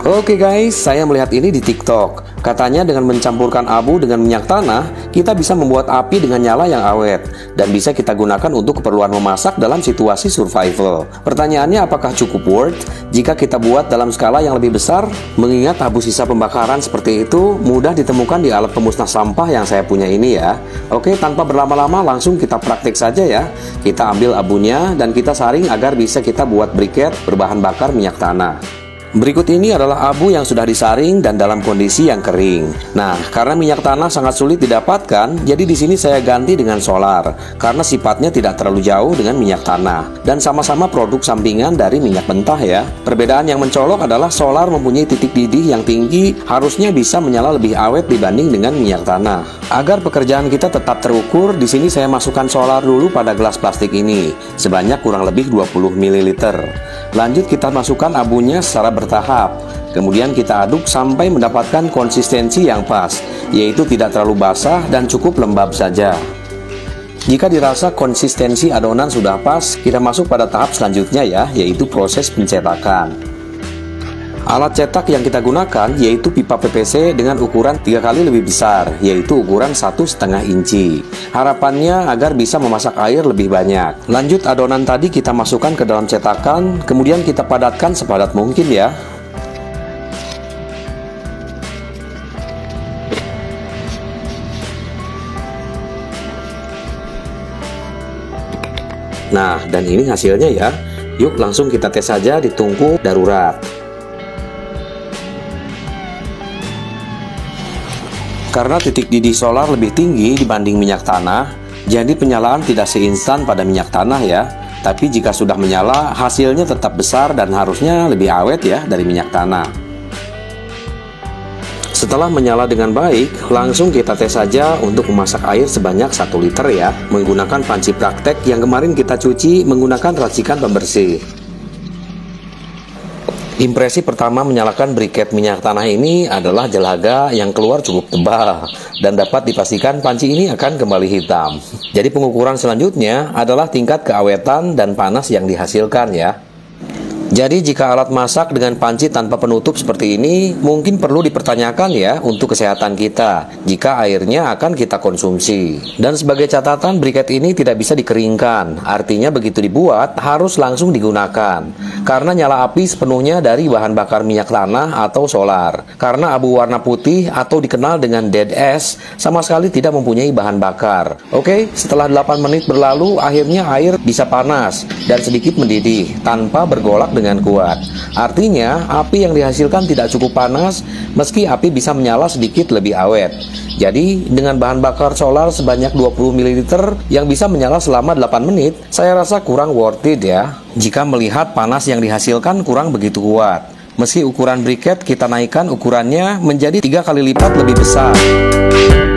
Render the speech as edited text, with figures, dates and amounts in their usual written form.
Oke guys, saya melihat ini di TikTok. Katanya dengan mencampurkan abu dengan minyak tanah, kita bisa membuat api dengan nyala yang awet dan bisa kita gunakan untuk keperluan memasak dalam situasi survival. Pertanyaannya, apakah cukup worth jika kita buat dalam skala yang lebih besar? Mengingat abu sisa pembakaran seperti itu mudah ditemukan di alat pemusnah sampah yang saya punya ini ya. Oke, tanpa berlama-lama langsung kita praktik saja ya. Kita ambil abunya dan kita saring agar bisa kita buat briket berbahan bakar minyak tanah. Berikut ini adalah abu yang sudah disaring dan dalam kondisi yang kering. Nah, karena minyak tanah sangat sulit didapatkan, jadi di sini saya ganti dengan solar karena sifatnya tidak terlalu jauh dengan minyak tanah dan sama-sama produk sampingan dari minyak mentah ya. Perbedaan yang mencolok adalah solar mempunyai titik didih yang tinggi, harusnya bisa menyala lebih awet dibanding dengan minyak tanah. Agar pekerjaan kita tetap terukur, di sini saya masukkan solar dulu pada gelas plastik ini sebanyak kurang lebih 20 ml. Lanjut kita masukkan abunya secara bertahap. Kemudian kita aduk sampai mendapatkan konsistensi yang pas, yaitu tidak terlalu basah dan cukup lembab saja. Jika dirasa konsistensi adonan sudah pas, kita masuk pada tahap selanjutnya ya, yaitu proses pencetakan. Alat cetak yang kita gunakan yaitu pipa PVC dengan ukuran 3 kali lebih besar, yaitu ukuran 1,5 inci. Harapannya agar bisa memasak air lebih banyak. Lanjut adonan tadi kita masukkan ke dalam cetakan, kemudian kita padatkan sepadat mungkin ya. Nah, dan ini hasilnya ya. Yuk langsung kita tes saja di tungku darurat. Karena titik didih solar lebih tinggi dibanding minyak tanah, jadi penyalaan tidak seinstan pada minyak tanah ya. Tapi jika sudah menyala, hasilnya tetap besar dan harusnya lebih awet ya dari minyak tanah. Setelah menyala dengan baik, langsung kita tes saja untuk memasak air sebanyak 1 liter ya, menggunakan panci praktek yang kemarin kita cuci menggunakan racikan pembersih. Impresi pertama menyalakan briket minyak tanah ini adalah jelaga yang keluar cukup tebal dan dapat dipastikan panci ini akan kembali hitam. Jadi pengukuran selanjutnya adalah tingkat keawetan dan panas yang dihasilkan ya. Jadi jika alat masak dengan panci tanpa penutup seperti ini mungkin perlu dipertanyakan ya untuk kesehatan kita jika airnya akan kita konsumsi. Dan sebagai catatan, briket ini tidak bisa dikeringkan, artinya begitu dibuat harus langsung digunakan karena nyala api sepenuhnya dari bahan bakar minyak tanah atau solar. Karena abu warna putih atau dikenal dengan dead ash sama sekali tidak mempunyai bahan bakar. Oke, setelah 8 menit berlalu akhirnya air bisa panas dan sedikit mendidih tanpa bergolak dengan kuat. Artinya api yang dihasilkan tidak cukup panas meski api bisa menyala sedikit lebih awet. Jadi dengan bahan bakar solar sebanyak 20 ml yang bisa menyala selama 8 menit, saya rasa kurang worth it ya jika melihat panas yang dihasilkan kurang begitu kuat. Meski ukuran briket kita naikkan ukurannya menjadi 3 kali lipat lebih besar.